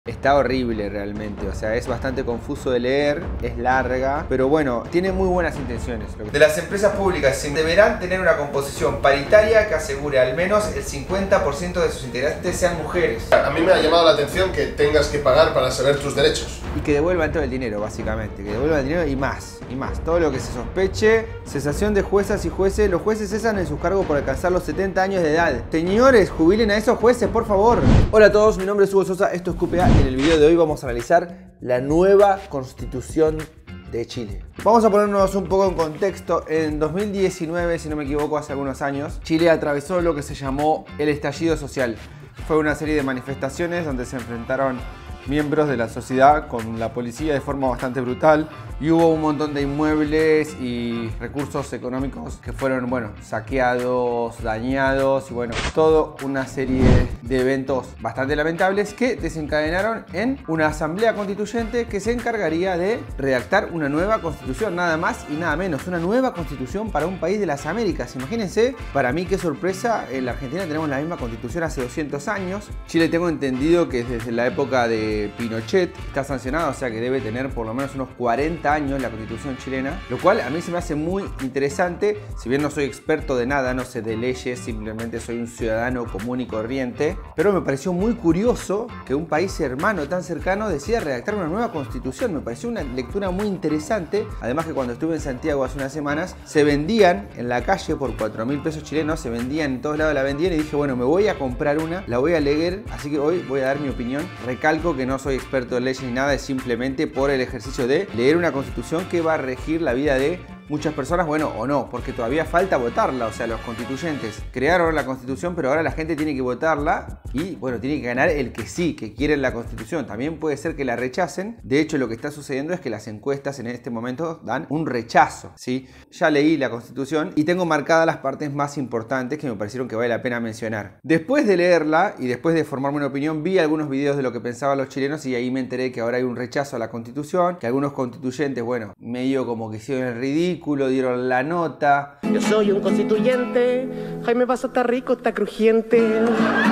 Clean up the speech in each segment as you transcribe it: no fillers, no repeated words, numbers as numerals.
Está horrible realmente, o sea, es bastante confuso de leer, es larga, pero bueno, tiene muy buenas intenciones. De las empresas públicas deberán tener una composición paritaria que asegure al menos el 50% de sus integrantes sean mujeres. A mí me ha llamado la atención que tengas que pagar para saber tus derechos. Y que devuelvan todo el dinero, básicamente, que devuelvan el dinero y más, todo lo que se sospeche. Cesación de juezas y jueces, los jueces cesan en sus cargos por alcanzar los 70 años de edad. Señores, jubilen a esos jueces, por favor. Hola a todos, mi nombre es Hugo Sosa, esto es QPA. En el video de hoy vamos a analizar la nueva constitución de Chile. Vamos a ponernos un poco en contexto. En 2019, si no me equivoco, hace algunos años, Chile atravesó lo que se llamó el estallido social. Fue una serie de manifestaciones donde se enfrentaron miembros de la sociedad con la policía de forma bastante brutal y hubo un montón de inmuebles y recursos económicos que fueron, bueno, saqueados, dañados y bueno, toda una serie de eventos bastante lamentables que desencadenaron en una asamblea constituyente que se encargaría de redactar una nueva constitución, nada más y nada menos, una nueva constitución para un país de las Américas. Imagínense, para mí qué sorpresa, en la Argentina tenemos la misma constitución hace 200 años. Chile tengo entendido que desde la época de Pinochet está sancionado, o sea que debe tener por lo menos unos 40 años la constitución chilena, lo cual a mí se me hace muy interesante. Si bien no soy experto de nada, no sé de leyes, simplemente soy un ciudadano común y corriente, pero me pareció muy curioso que un país hermano tan cercano decida redactar una nueva constitución. Me pareció una lectura muy interesante, además que cuando estuve en Santiago hace unas semanas se vendían en la calle por 4.000 pesos chilenos, se vendían en todos lados, la vendían y dije, bueno, me voy a comprar una, la voy a leer, así que hoy voy a dar mi opinión. Recalco que no soy experto en leyes ni nada, es simplemente por el ejercicio de leer una constitución que va a regir la vida de muchas personas, bueno, o no, porque todavía falta votarla. O sea, los constituyentes crearon la constitución, pero ahora la gente tiene que votarla y, bueno, tiene que ganar el que sí, que quieren la constitución. También puede ser que la rechacen. De hecho, lo que está sucediendo es que las encuestas en este momento dan un rechazo, ¿sí? Ya leí la constitución y tengo marcadas las partes más importantes que me parecieron que vale la pena mencionar. Después de leerla y después de formarme una opinión, vi algunos videos de lo que pensaban los chilenos y ahí me enteré que ahora hay un rechazo a la constitución, que algunos constituyentes, bueno, medio como que hicieron el ridículo, dieron la nota. Yo soy un constituyente, Jaime Baza está rico, está crujiente.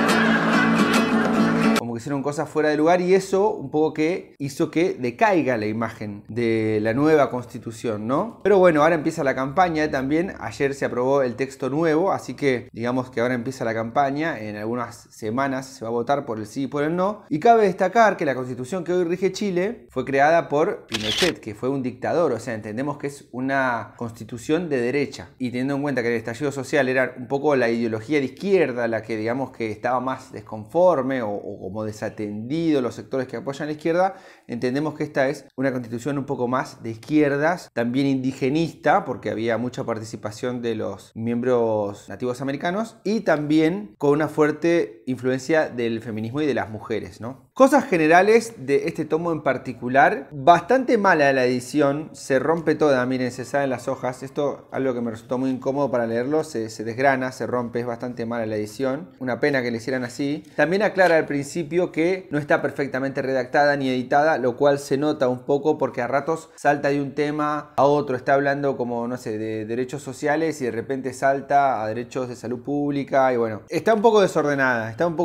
Como que hicieron cosas fuera de lugar y eso un poco que hizo que decaiga la imagen de la nueva constitución, ¿no? Pero bueno, ahora empieza la campaña también. Ayer se aprobó el texto nuevo, así que digamos que ahora empieza la campaña. En algunas semanas se va a votar por el sí y por el no. Y cabe destacar que la constitución que hoy rige Chile fue creada por Pinochet, que fue un dictador. O sea, entendemos que es una constitución de derecha. Y teniendo en cuenta que el estallido social era un poco la ideología de izquierda la que digamos que estaba más desconforme o como desatendido los sectores que apoyan a la izquierda, entendemos que esta es una constitución un poco más de izquierdas, también indigenista, porque había mucha participación de los miembros nativos americanos y también con una fuerte influencia del feminismo y de las mujeres, ¿no? Cosas generales de este tomo en particular, bastante mala la edición, se rompe toda, miren, se salen las hojas, esto algo que me resultó muy incómodo para leerlo, se desgrana, se rompe, es bastante mala la edición, una pena que le hicieran así. También aclara al principio que no está perfectamente redactada ni editada, lo cual se nota un poco porque a ratos salta de un tema a otro, está hablando como, no sé, de derechos sociales y de repente salta a derechos de salud pública y bueno, está un poco desordenada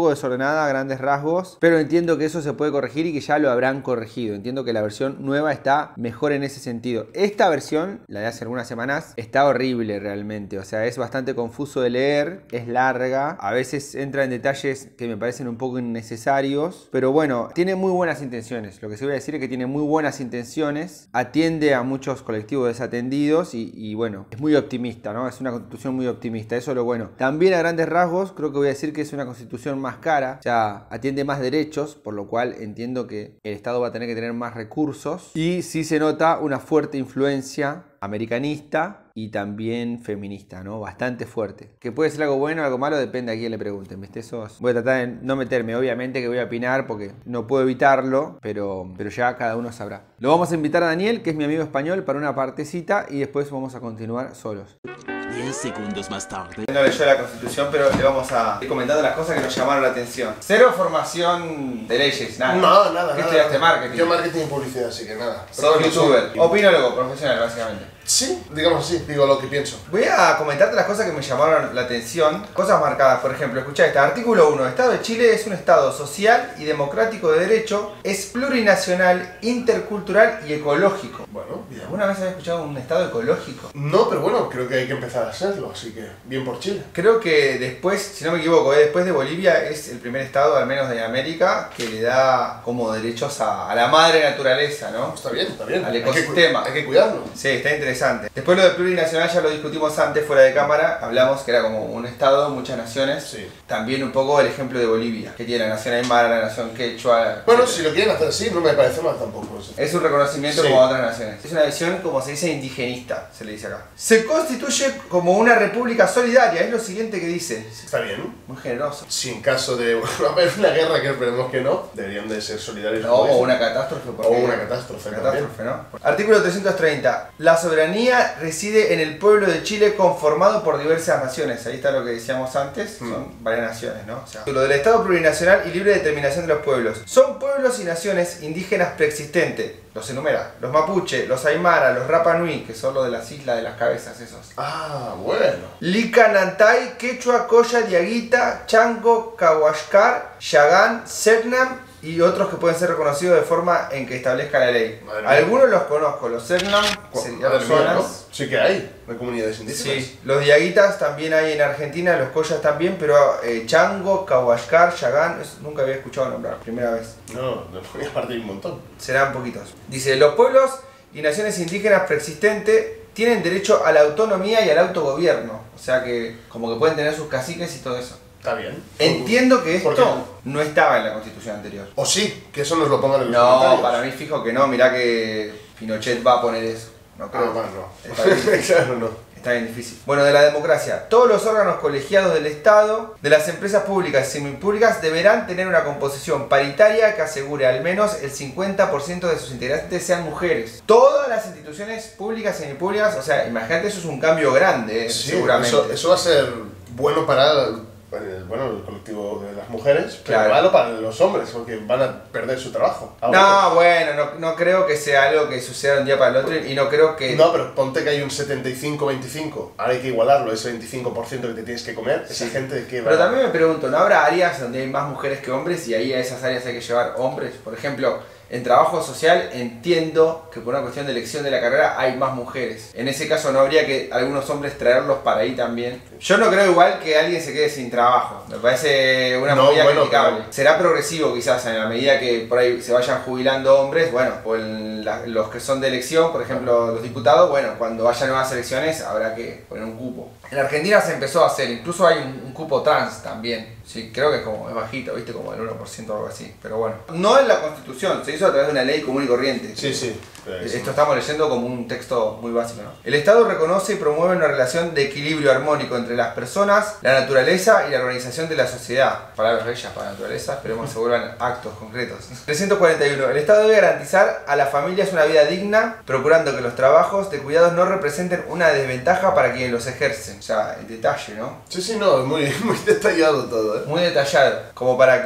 a grandes rasgos, pero entiendo que eso se puede corregir y que ya lo habrán corregido. Entiendo que la versión nueva está mejor en ese sentido. Esta versión, la de hace algunas semanas, está horrible realmente, o sea, es bastante confuso de leer, es larga, a veces entra en detalles que me parecen un poco innecesarios, pero bueno, tiene muy buenas intenciones. Lo que se voy a decir es que tiene muy buenas intenciones, atiende a muchos colectivos desatendidos y bueno, es muy optimista, ¿no? Es una constitución muy optimista, eso es lo bueno. También a grandes rasgos, creo que voy a decir que es una constitución más cara, o sea, atiende más derechos, por lo cual entiendo que el Estado va a tener que tener más recursos y sí se nota una fuerte influencia americanista y también feminista, ¿no? Bastante fuerte. Que puede ser algo bueno o algo malo, depende a quién le pregunten, ¿viste? Voy a tratar de no meterme, obviamente que voy a opinar porque no puedo evitarlo, pero ya cada uno sabrá. Lo vamos a invitar a Daniel, que es mi amigo español, para una partecita y después vamos a continuar solos. 10 segundos más tarde. No leyó la constitución, pero le vamos a ir comentando las cosas que nos llamaron la atención. Cero formación de leyes, nada. No, nada. ¿Qué estudiaste? Marketing. Yo marketing y publicidad, así que nada. Soy youtuber. Opinólogo profesional, básicamente. Sí, digamos así, digo lo que pienso. Voy a comentarte las cosas que me llamaron la atención. Cosas marcadas, por ejemplo, escuchá esta. Artículo 1. Estado de Chile es un Estado social y democrático de derecho. Es plurinacional, intercultural y ecológico. Bueno, bien. ¿Alguna vez habías escuchado un Estado ecológico? No, pero bueno, creo que hay que empezar a serlo, así que bien por Chile. Creo que después, si no me equivoco, después de Bolivia es el primer Estado, al menos de América, que le da como derechos a la madre naturaleza, ¿no? Está bien, está bien. Al ecosistema. Hay que cuidarlo. Sí, está interesante. Después lo de plurinacional ya lo discutimos antes fuera de cámara. Hablamos que era como un estado, muchas naciones. Sí. También un poco el ejemplo de Bolivia, que tiene la nación aymara, la nación quechua. Bueno, etcétera. si lo quieren hacer así, no me parece mal tampoco eso. Es un reconocimiento Sí. como a otras naciones. Es una visión, como se dice, indigenista, se le dice acá. Se constituye como una república solidaria, es lo siguiente que dice. Está bien. Muy generoso. Si en caso de haber una guerra, que esperemos que no, deberían de ser solidarios. No, como o dicen. una catástrofe. O porque- una catástrofe también. ¿no? Artículo 330. La soberanía reside en el pueblo de Chile conformado por diversas naciones. Ahí está lo que decíamos antes. Son varias naciones, ¿no? O sea, lo del Estado plurinacional y libre determinación de los pueblos. Son pueblos y naciones indígenas preexistentes. Los enumera. Los mapuche, los aymara, los Rapa Nui, que son los de las islas de las cabezas esos. Ah, bueno. Lica, Nantay, Quechua, Coya, Diaguita, Chango, Cahuascar, Yagán, Cernam y otros que pueden ser reconocidos de forma en que establezca la ley. Madre mía. Algunos los conozco, los Cernam serían Madre mía, personas. ¿no? Sí que hay comunidades indígenas. Sí, los Diaguitas también hay en Argentina, los Coyas también, pero Chango, Cahuascar, Yagán, nunca había escuchado nombrar, primera vez. No, voy a partir un montón. Serán poquitos. Dice, los pueblos y naciones indígenas preexistentes tienen derecho a la autonomía y al autogobierno. O sea que como que pueden tener sus caciques y todo eso. Está bien. Entiendo que ¿Por esto no estaba en la constitución anterior. O sí, que eso nos lo pongan en los No, comentarios. para mí fijo que no, mirá que Pinochet va a poner eso. No Ah, creo. bueno, no. Está bien. Claro, no. Está bien difícil. Bueno, de la democracia. Todos los órganos colegiados del Estado, de las empresas públicas y semipúblicas, deberán tener una composición paritaria que asegure al menos el 50% de sus integrantes sean mujeres. Todas las instituciones públicas y semipúblicas, o sea, imagínate, eso es un cambio grande, Sí, seguramente. eso va a ser bueno para el colectivo de las mujeres, pero Claro. malo para los hombres, porque van a perder su trabajo. No, bueno, no creo que sea algo que suceda de un día para el otro y no creo que... No, pero ponte que hay un 75-25. Ahora hay que igualarlo, ese 25% que te tienes que comer. Esa Sí. gente de qué va. Pero también me pregunto, ¿no habrá áreas donde hay más mujeres que hombres y ahí a esas áreas hay que llevar hombres? Por ejemplo, en trabajo social entiendo que por una cuestión de elección de la carrera hay más mujeres. En ese caso no habría que algunos hombres traerlos para ahí también. Yo no creo igual que alguien se quede sin trabajo. Me parece una No, movida bueno, criticable. pero- Será progresivo quizás en la medida que por ahí se vayan jubilando hombres, bueno, o los que son de elección, por ejemplo los diputados, bueno, cuando haya nuevas elecciones habrá que poner un cupo. En Argentina se empezó a hacer, incluso hay un cupo trans también. Sí, creo que es bajito, viste, como el 1% o algo así, pero bueno. No en la Constitución, se hizo a través de una ley común y corriente. Sí, sí. Esto estamos leyendo como un texto muy básico, ¿no? El Estado reconoce y promueve una relación de equilibrio armónico entre las personas, la naturaleza y la organización de la sociedad. Palabras bellas para la naturaleza, esperemos que se vuelvan actos concretos. 341. El Estado debe garantizar a las familias una vida digna, procurando que los trabajos de cuidados no representen una desventaja para quienes los ejercen. O sea, el detalle, ¿no? Sí, sí, no, es muy, muy detallado todo, ¿eh? Muy detallado, como para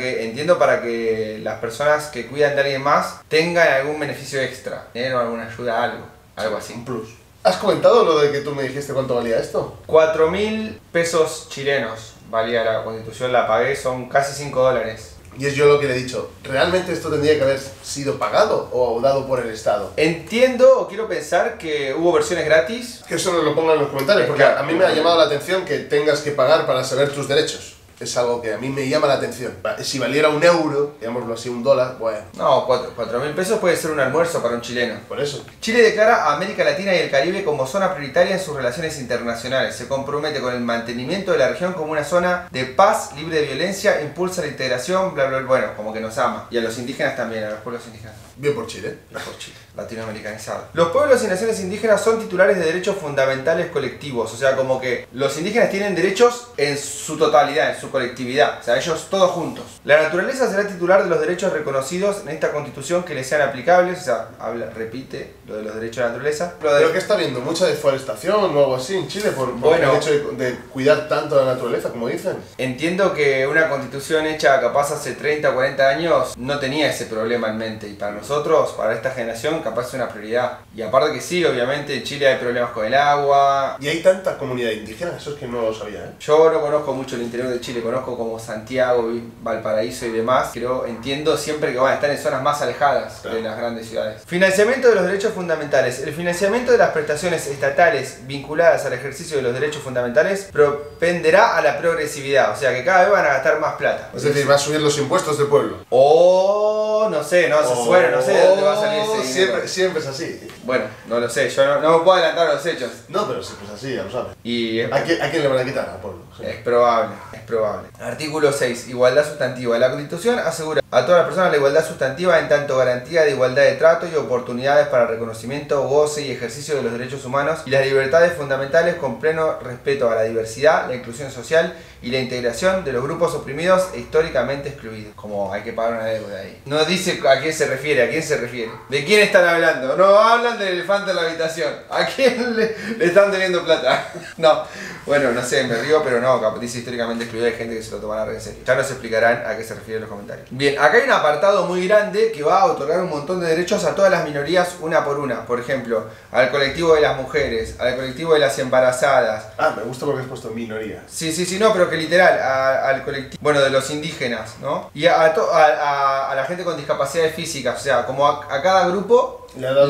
que las personas que cuidan de alguien más tengan algún beneficio extra, o alguna ayuda, algo así. Un plus. ¿Has comentado lo de que tú me dijiste cuánto valía esto? 4.000 pesos chilenos valía la Constitución, la pagué, son casi 5 dólares. Y es yo lo que le he dicho. ¿Realmente esto tendría que haber sido pagado o dado por el Estado? Entiendo o quiero pensar que hubo versiones gratis. Que eso nos lo pongan en los comentarios, porque a mí me ha llamado la atención que tengas que pagar para saber tus derechos. Es algo que a mí me llama la atención. Si valiera €1, digámoslo así, $1, bueno, No, 4.000 pesos puede ser un almuerzo para un chileno. por eso. Chile declara a América Latina y el Caribe como zona prioritaria en sus relaciones internacionales. Se compromete con el mantenimiento de la región como una zona de paz, libre de violencia, impulsa la integración, bla, bla, bla. Bueno, como que nos ama. Y a los indígenas también, a los pueblos indígenas. Bien por Chile. Por Chile, latinoamericanizado. Los pueblos y naciones indígenas son titulares de derechos fundamentales colectivos. O sea, como que los indígenas tienen derechos en su totalidad, en su su colectividad, o sea, ellos todos juntos. La naturaleza será titular de los derechos reconocidos en esta constitución que les sean aplicables, o sea, repite lo de los derechos de la naturaleza. Creo que está habiendo mucha deforestación o algo así en Chile por el hecho de cuidar tanto la naturaleza, como dicen. Entiendo que una constitución hecha capaz hace 30 o 40 años no tenía ese problema en mente, y para nosotros, para esta generación, capaz es una prioridad. Y aparte que sí, obviamente en Chile hay problemas con el agua. Y hay tanta comunidad indígena, eso es que no lo sabía, ¿eh? Yo no conozco mucho el interior de Chile, conozco como Santiago, Valparaíso y demás, pero entiendo siempre que van a estar en zonas más alejadas de las grandes ciudades. Financiamiento de los derechos fundamentales. El financiamiento de las prestaciones estatales vinculadas al ejercicio de los derechos fundamentales propenderá a la progresividad, o sea que cada vez van a gastar más plata. Es decir, va a subir los impuestos del pueblo. O no sé, no sé de dónde va a salir ese dinero. Siempre es así. Bueno, no lo sé, yo no me puedo adelantar a los hechos. No, pero siempre es así, ya lo sabes. Y ¿A quién le van a quitar? Al pueblo. Sí. Es probable, es probable. Artículo 6. Igualdad sustantiva. La Constitución asegura a todas las personas la igualdad sustantiva en tanto garantía de igualdad de trato y oportunidades para reconocimiento, goce y ejercicio de los derechos humanos y las libertades fundamentales con pleno respeto a la diversidad, la inclusión social y la integración de los grupos oprimidos e históricamente excluidos. Como hay que pagar una deuda ahí. No dice a quién se refiere, ¿De quién están hablando? No hablan del elefante en la habitación. ¿A quién le están teniendo plata? No. Bueno, no sé, me río, pero no, dice históricamente excluido, hay gente que se lo tomará en serio. Ya nos explicarán a qué se refieren los comentarios. Bien, acá hay un apartado muy grande que va a otorgar un montón de derechos a todas las minorías una por una. Por ejemplo, al colectivo de las mujeres, al colectivo de las embarazadas. Ah, me gusta porque has puesto minoría. Sí, no, pero que literal, al colectivo, bueno, de los indígenas, ¿no? Y a la gente con discapacidades físicas, o sea, como a cada grupo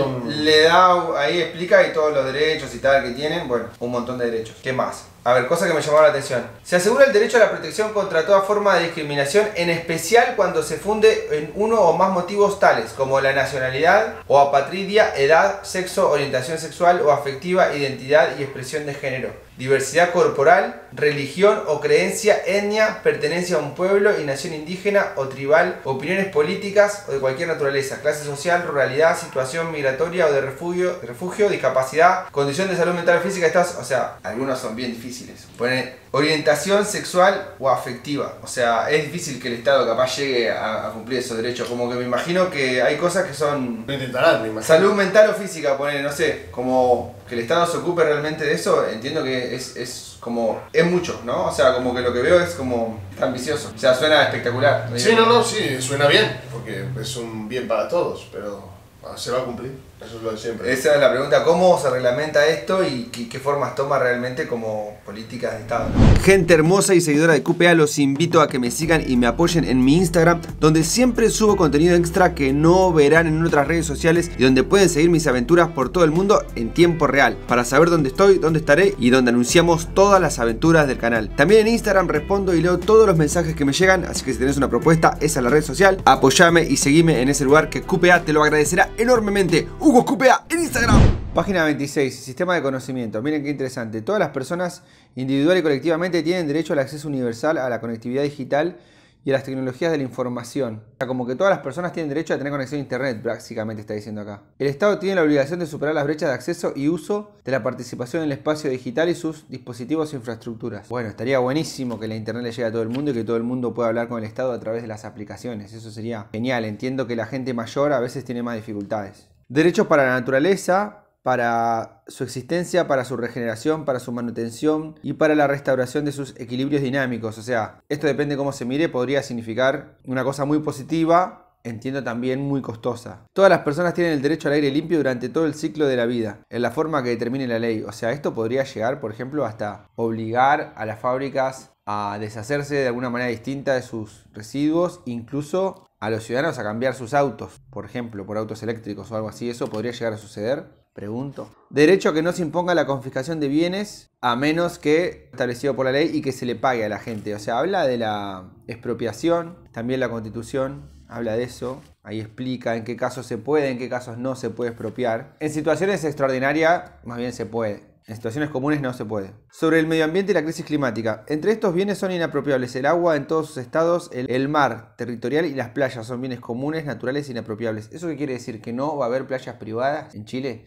le da, ahí explica y todos los derechos y tal que tienen, bueno, un montón de derechos. ¿Qué más? A ver, cosa que me llamó la atención. Se asegura el derecho a la protección contra toda forma de discriminación, en especial cuando se funde en uno o más motivos tales como la nacionalidad o apatridia, edad, sexo, orientación sexual o afectiva, identidad y expresión de género, diversidad corporal, religión o creencia, etnia, pertenencia a un pueblo y nación indígena o tribal, opiniones políticas o de cualquier naturaleza, clase social, ruralidad, situación migratoria o de refugio, discapacidad, condición de salud mental o física, o sea, algunos son bien difíciles. Pone orientación sexual o afectiva, o sea, es difícil que el Estado capaz llegue a cumplir esos derechos, como que me imagino que hay cosas que son... Lo intentarán, me imagino. Salud mental o física, pone, no sé, como que el Estado se ocupe realmente de eso, entiendo que es como, es mucho, ¿no? O sea, como que lo que veo es como ambicioso, o sea, suena espectacular. Sí, sí, suena bien, porque es un bien para todos, pero se va a cumplir. Eso es lo de siempre. Esa es la pregunta, ¿cómo se reglamenta esto y qué formas toma realmente como políticas de Estado? Gente hermosa y seguidora de QPA, los invito a que me sigan y me apoyen en mi Instagram, donde siempre subo contenido extra que no verán en otras redes sociales y donde pueden seguir mis aventuras por todo el mundo en tiempo real, para saber dónde estoy, dónde estaré y donde anunciamos todas las aventuras del canal. También en Instagram respondo y leo todos los mensajes que me llegan, así que si tenés una propuesta, esa es la red social, apoyame y seguime en ese lugar que QPA te lo agradecerá enormemente. Hugo QPA en Instagram. Página 26, sistema de conocimiento. Miren qué interesante. Todas las personas individual y colectivamente tienen derecho al acceso universal a la conectividad digital y a las tecnologías de la información. O sea, como que todas las personas tienen derecho a tener conexión a internet, básicamente está diciendo acá. El Estado tiene la obligación de superar las brechas de acceso y uso de la participación en el espacio digital y sus dispositivos e infraestructuras. Bueno, estaría buenísimo que la internet le llegue a todo el mundo y que todo el mundo pueda hablar con el Estado a través de las aplicaciones. Eso sería genial. Entiendo que la gente mayor a veces tiene más dificultades. Derechos para la naturaleza, para su existencia, para su regeneración, para su manutención y para la restauración de sus equilibrios dinámicos. O sea, esto depende de cómo se mire, podría significar una cosa muy positiva, entiendo también muy costosa. Todas las personas tienen el derecho al aire limpio durante todo el ciclo de la vida, en la forma que determine la ley. O sea, esto podría llegar, por ejemplo, hasta obligar a las fábricas a deshacerse de alguna manera distinta de sus residuos, incluso a los ciudadanos a cambiar sus autos, por ejemplo, por autos eléctricos o algo así. ¿Eso podría llegar a suceder? Pregunto. Derecho a que no se imponga la confiscación de bienes a menos que establecido por la ley y que se le pague a la gente. O sea, habla de la expropiación, también la Constitución habla de eso. Ahí explica en qué casos se puede, en qué casos no se puede expropiar. En situaciones extraordinarias, más bien se puede. En situaciones comunes no se puede. Sobre el medio ambiente y la crisis climática. Entre estos bienes son inapropiables el agua en todos sus estados, el mar territorial y las playas son bienes comunes, naturales e inapropiables. ¿Eso qué quiere decir? ¿Que no va a haber playas privadas en Chile?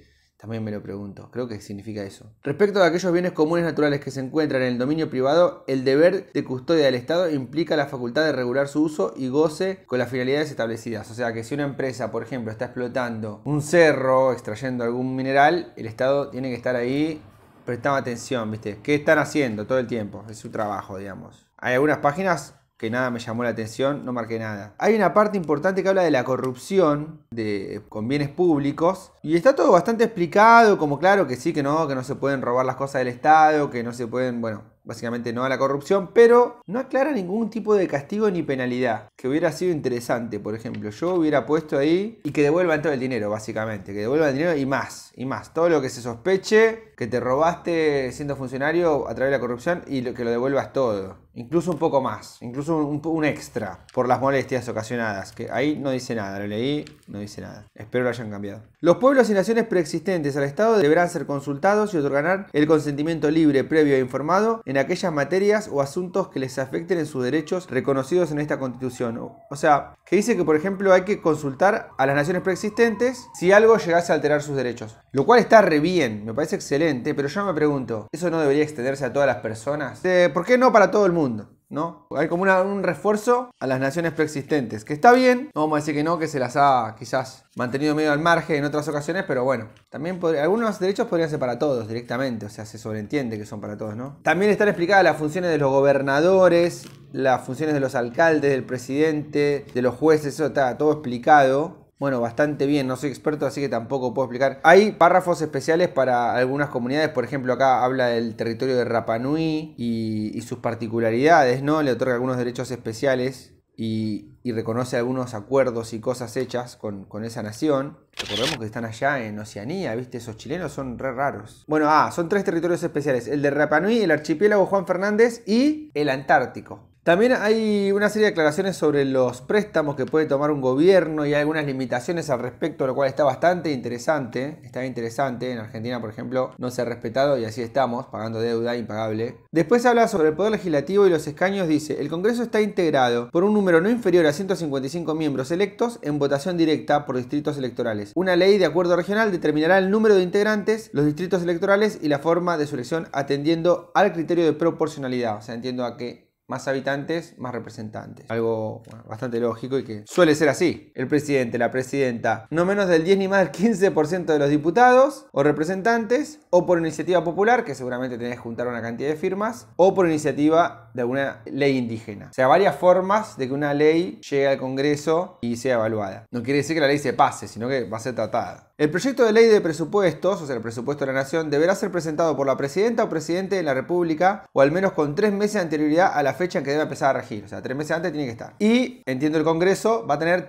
También me lo pregunto. Creo que significa eso. Respecto a aquellos bienes comunes naturales que se encuentran en el dominio privado, el deber de custodia del Estado implica la facultad de regular su uso y goce con las finalidades establecidas. O sea que si una empresa, por ejemplo, está explotando un cerro, extrayendo algún mineral, el Estado tiene que estar ahí prestando atención, ¿viste? ¿Qué están haciendo todo el tiempo? Es su trabajo, digamos. Hay algunas páginas que nada me llamó la atención, no marqué nada. Hay una parte importante que habla de la corrupción con bienes públicos y está todo bastante explicado, como claro que sí, que no se pueden robar las cosas del Estado, que no se pueden, bueno, básicamente no a la corrupción, pero no aclara ningún tipo de castigo ni penalidad, que hubiera sido interesante. Por ejemplo, yo hubiera puesto ahí y que devuelvan todo el dinero, básicamente, que devuelvan el dinero y más, todo lo que se sospeche que te robaste siendo funcionario a través de la corrupción y que lo devuelvas todo, incluso un poco más, incluso un extra por las molestias ocasionadas, que ahí no dice nada, lo leí, no dice nada, espero lo hayan cambiado. Los pueblos y naciones preexistentes al Estado deberán ser consultados y otorgar el consentimiento libre, previo e informado en aquellas materias o asuntos que les afecten en sus derechos reconocidos en esta Constitución. O sea, que dice que por ejemplo hay que consultar a las naciones preexistentes si algo llegase a alterar sus derechos, lo cual está re bien, me parece excelente, pero yo me pregunto, ¿eso no debería extenderse a todas las personas? ¿Por qué no para todo el mundo? ¿No? Hay como un refuerzo a las naciones preexistentes, que está bien, no vamos a decir que no, que se las ha quizás mantenido medio al margen en otras ocasiones, pero bueno, también algunos derechos podrían ser para todos directamente, o sea, se sobreentiende que son para todos, ¿no? También están explicadas las funciones de los gobernadores, las funciones de los alcaldes, del presidente, de los jueces, eso está todo explicado. Bueno, bastante bien, no soy experto, así que tampoco puedo explicar. Hay párrafos especiales para algunas comunidades, por ejemplo, acá habla del territorio de Rapa Nui y sus particularidades, ¿no? Le otorga algunos derechos especiales y reconoce algunos acuerdos y cosas hechas con esa nación. Recordemos que están allá en Oceanía, ¿viste? Esos chilenos son re raros. Bueno, son 3 territorios especiales, el de Rapa Nui, el archipiélago Juan Fernández y el Antártico. También hay una serie de declaraciones sobre los préstamos que puede tomar un gobierno y hay algunas limitaciones al respecto, lo cual está bastante interesante. Está interesante. En Argentina, por ejemplo, no se ha respetado y así estamos, pagando deuda impagable. Después habla sobre el Poder Legislativo y los escaños. Dice, el Congreso está integrado por un número no inferior a 155 miembros electos en votación directa por distritos electorales. Una ley de acuerdo regional determinará el número de integrantes, los distritos electorales y la forma de su elección atendiendo al criterio de proporcionalidad. O sea, entiendo a que más habitantes, más representantes. Algo bastante lógico y que suele ser así. El presidente, la presidenta, no menos del 10 ni más del 15% de los diputados o representantes, o por iniciativa popular, que seguramente tenés que juntar una cantidad de firmas, o por iniciativa de alguna ley indígena. O sea, varias formas de que una ley llegue al Congreso y sea evaluada. No quiere decir que la ley se pase, sino que va a ser tratada. El proyecto de ley de presupuestos, o sea, el presupuesto de la Nación, deberá ser presentado por la presidenta o presidente de la República, o al menos con 3 meses de anterioridad a la fecha en que debe empezar a regir. O sea, 3 meses antes tiene que estar. Y, entiendo, el Congreso va a tener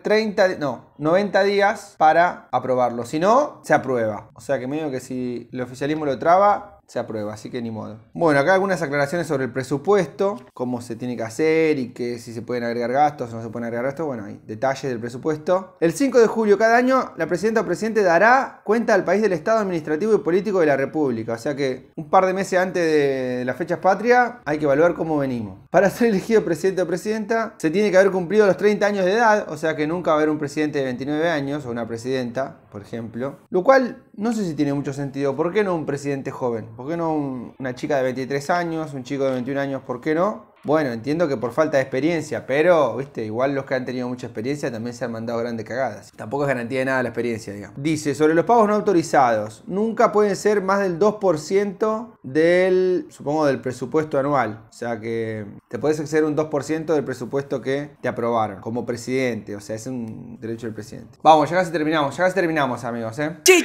90 días para aprobarlo. Si no, se aprueba. O sea, que medio que si el oficialismo lo traba, se aprueba, así que ni modo. Bueno, acá algunas aclaraciones sobre el presupuesto, cómo se tiene que hacer y que si se pueden agregar gastos o no se pueden agregar gastos. Bueno, hay detalles del presupuesto. El 5 de julio cada año, la presidenta o presidente dará cuenta al país del estado administrativo y político de la República. O sea que un par de meses antes de las fechas patrias hay que evaluar cómo venimos. Para ser elegido presidente o presidenta, se tiene que haber cumplido los 30 años de edad. O sea que nunca va a haber un presidente de 29 años o una presidenta, por ejemplo. Lo cual no sé si tiene mucho sentido. ¿Por qué no un presidente joven? ¿Por qué no una chica de 23 años, un chico de 21 años? ¿Por qué no? Bueno, entiendo que por falta de experiencia, pero, viste, igual los que han tenido mucha experiencia también se han mandado grandes cagadas. Tampoco es garantía de nada la experiencia, digamos. Dice, sobre los pagos no autorizados, nunca pueden ser más del 2% del, supongo, del presupuesto anual. O sea que te puedes exceder un 2% del presupuesto que te aprobaron como presidente. O sea, es un derecho del presidente. Vamos, ya casi terminamos, amigos,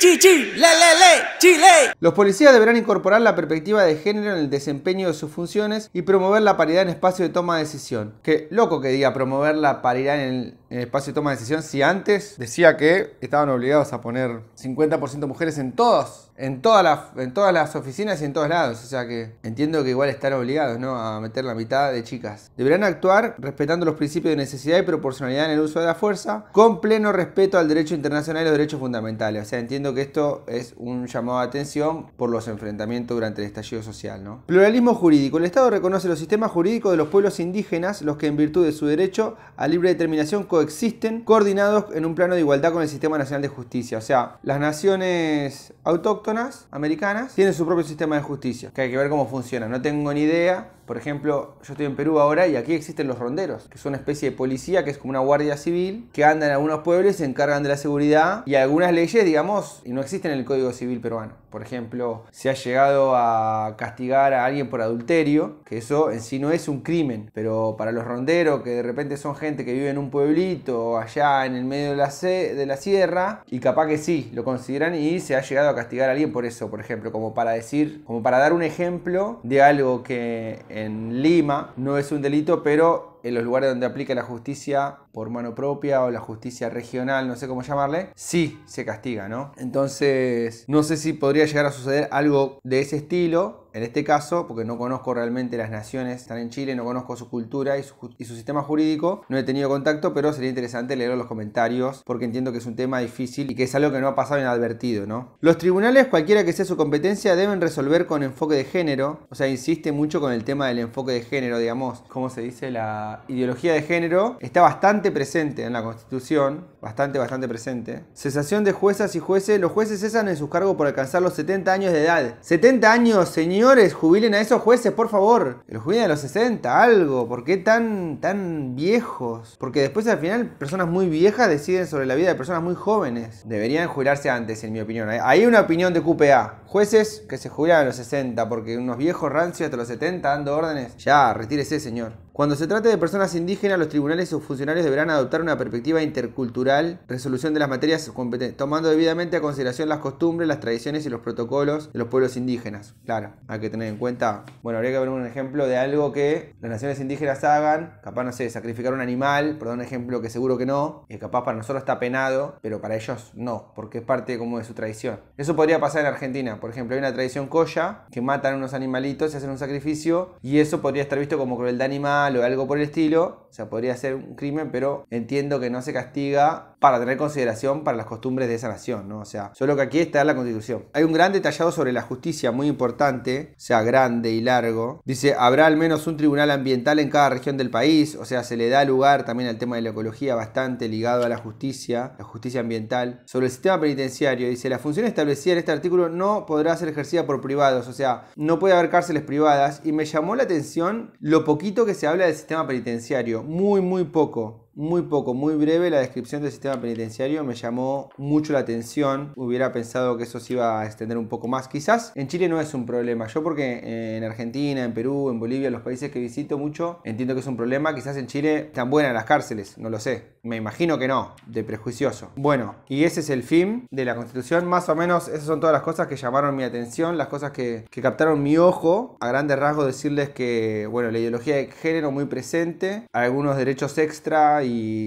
Chile. Los policías deberán incorporar la perspectiva de género en el desempeño de sus funciones y promover la paridad en espacio de toma de decisión. Qué loco que diga promover la paridad en el espacio de toma de decisión si antes decía que estaban obligados a poner 50% mujeres en todas las oficinas y en todos lados. O sea que entiendo que igual están obligados, ¿no?, a meter la mitad de chicas. Deberán actuar respetando los principios de necesidad y proporcionalidad en el uso de la fuerza, con pleno respeto al derecho internacional y los derechos fundamentales. O sea, entiendo que esto es un llamado de atención por los enfrentamientos durante el estallido social, ¿no? Pluralismo jurídico. El Estado reconoce los sistemas jurídicos de los pueblos indígenas, los que en virtud de su derecho a libre determinación coexisten coordinados en un plano de igualdad con el Sistema Nacional de Justicia. O sea, las naciones autóctonas americanas tienen su propio sistema de justicia, que hay que ver cómo funciona. No tengo ni idea. Por ejemplo, yo estoy en Perú ahora y aquí existen los ronderos, que son una especie de policía que es como una guardia civil, que anda en algunos pueblos y se encargan de la seguridad. Y algunas leyes, digamos, y no existen en el Código Civil peruano. Por ejemplo, se ha llegado a castigar a alguien por adulterio, que eso en sí no es un crimen, pero para los ronderos, que de repente son gente que vive en un pueblito allá en el medio de la sierra, y capaz que sí, lo consideran y se ha llegado a castigar a alguien por eso, por ejemplo, como para dar un ejemplo de algo que en Lima no es un delito, pero en los lugares donde aplica la justicia por mano propia o la justicia regional, no sé cómo llamarle, sí se castiga, ¿no? Entonces, no sé si podría llegar a suceder algo de ese estilo en este caso, porque no conozco realmente las naciones que están en Chile, no conozco su cultura y su sistema jurídico, no he tenido contacto, pero sería interesante leer los comentarios porque entiendo que es un tema difícil y que es algo que no ha pasado inadvertido, ¿no? Los tribunales, cualquiera que sea su competencia, deben resolver con enfoque de género, o sea, insiste mucho con el tema del enfoque de género, digamos, ¿cómo se dice? La ideología de género está bastante presente en la Constitución, bastante presente. Cesación de juezas y jueces, los jueces cesan en sus cargos por alcanzar los 70 años de edad. 70 años, señores, jubilen a esos jueces, por favor. Los jubilen a los 60, algo. ¿Por qué tan viejos? Porque después al final personas muy viejas deciden sobre la vida de personas muy jóvenes. Deberían jubilarse antes, en mi opinión. Hay una opinión de QPA. Jueces que se jubilan a los 60 porque unos viejos rancios hasta los 70 dando órdenes. Ya, retírese, señor. Cuando se trate de personas indígenas, los tribunales y sus funcionarios deberán adoptar una perspectiva intercultural, resolución de las materias competentes, tomando debidamente a consideración las costumbres, las tradiciones y los protocolos de los pueblos indígenas. Claro, hay que tener en cuenta, bueno, habría que ver un ejemplo de algo que las naciones indígenas hagan, capaz, no sé, sacrificar un animal, por dar un ejemplo que seguro que no, y capaz para nosotros está penado, pero para ellos no, porque es parte como de su tradición. Eso podría pasar en Argentina, por ejemplo, hay una tradición colla, que matan unos animalitos y hacen un sacrificio, y eso podría estar visto como crueldad animal o algo por el estilo, o sea, podría ser un crimen, pero entiendo que no se castiga para tener consideración para las costumbres de esa nación, ¿no? O sea, solo que aquí está la Constitución. Hay un gran detallado sobre la justicia muy importante, o sea, grande y largo. Dice, habrá al menos un tribunal ambiental en cada región del país, o sea, se le da lugar también al tema de la ecología bastante ligado a la justicia ambiental. Sobre el sistema penitenciario, dice, la función establecida en este artículo no podrá ser ejercida por privados, o sea, no puede haber cárceles privadas, y me llamó la atención lo poquito que se habla del sistema penitenciario, muy poco. Muy breve la descripción del sistema penitenciario, me llamó mucho la atención. Hubiera pensado que eso se iba a extender un poco más. Quizás en Chile no es un problema. Yo porque en Argentina, en Perú, en Bolivia, los países que visito mucho, entiendo que es un problema. Quizás en Chile están buenas las cárceles, no lo sé. Me imagino que no, de prejuicioso. Bueno, y ese es el fin de la Constitución. Más o menos esas son todas las cosas que llamaron mi atención, las cosas que captaron mi ojo. A grandes rasgos decirles que, bueno, la ideología de género muy presente, algunos derechos extra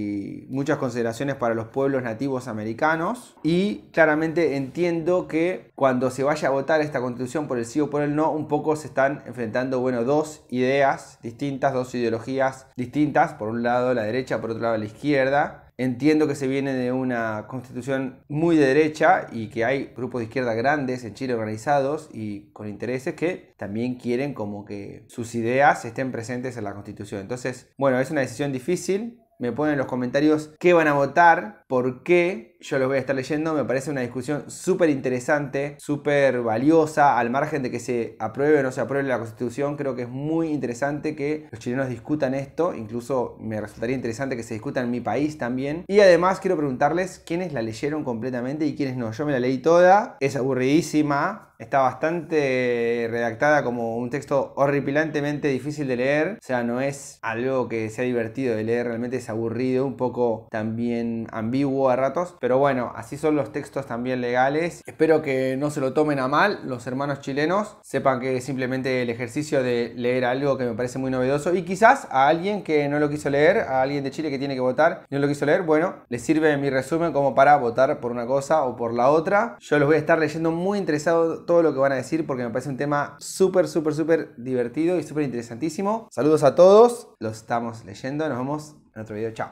y muchas consideraciones para los pueblos nativos americanos, y claramente entiendo que cuando se vaya a votar esta Constitución por el sí o por el no, un poco se están enfrentando, bueno, dos ideas distintas, dos ideologías distintas, por un lado la derecha, por otro lado la izquierda. Entiendo que se viene de una constitución muy de derecha y que hay grupos de izquierda grandes en Chile organizados y con intereses que también quieren como que sus ideas estén presentes en la Constitución. Entonces, bueno, es una decisión difícil. Me ponen en los comentarios qué van a votar, por qué. Yo los voy a estar leyendo. Me parece una discusión súper interesante, súper valiosa, al margen de que se apruebe o no se apruebe la Constitución. Creo que es muy interesante que los chilenos discutan esto. Incluso me resultaría interesante que se discuta en mi país también. Y además quiero preguntarles quiénes la leyeron completamente y quiénes no. Yo me la leí toda. Es aburridísima. Está bastante redactada como un texto horripilantemente difícil de leer. O sea, no es algo que sea divertido de leer. Realmente es aburrido, un poco también ambiguo a ratos. Pero bueno, así son los textos también legales. Espero que no se lo tomen a mal los hermanos chilenos. Sepan que es simplemente el ejercicio de leer algo que me parece muy novedoso. Y quizás a alguien que no lo quiso leer, a alguien de Chile que tiene que votar y no lo quiso leer, bueno, les sirve mi resumen como para votar por una cosa o por la otra. Yo los voy a estar leyendo muy interesado todo lo que van a decir porque me parece un tema súper divertido y súper interesantísimo. Saludos a todos, los estamos leyendo, nos vemos en otro video, chao.